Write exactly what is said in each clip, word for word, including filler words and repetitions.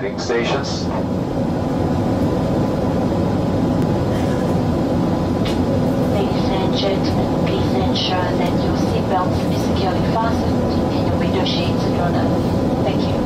landing stations. Ladies and gentlemen, please ensure that your seatbelts be securely fastened and your window shades are drawn up. Thank you.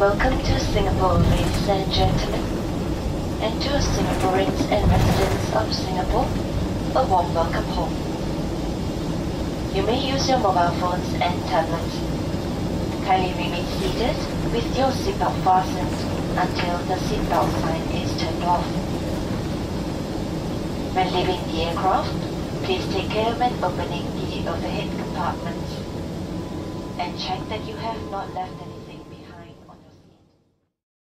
Welcome to Singapore, ladies and gentlemen, and to Singaporeans and residents of Singapore, a warm welcome home. You may use your mobile phones and tablets. Kindly remain seated with your seatbelt fastened until the seatbelt sign is turned off. When leaving the aircraft, please take care when opening the overhead compartments and check that you have not left any